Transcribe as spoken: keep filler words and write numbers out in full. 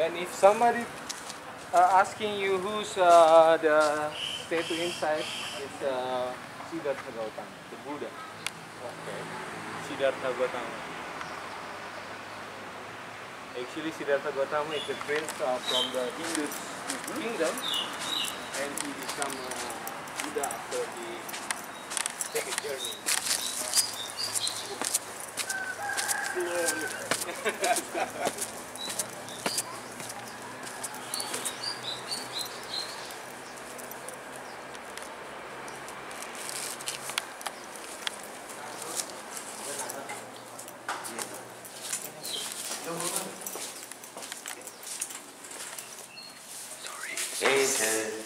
And if somebody uh, asking you who's uh, the statue inside, it's uh, Siddhartha Gautama, the Buddha. Okay. Siddhartha Gautama. Actually, Siddhartha Gautama is a prince uh, from the Hindu mm-hmm. kingdom, and he became uh, Buddha after the second journey. Sorry.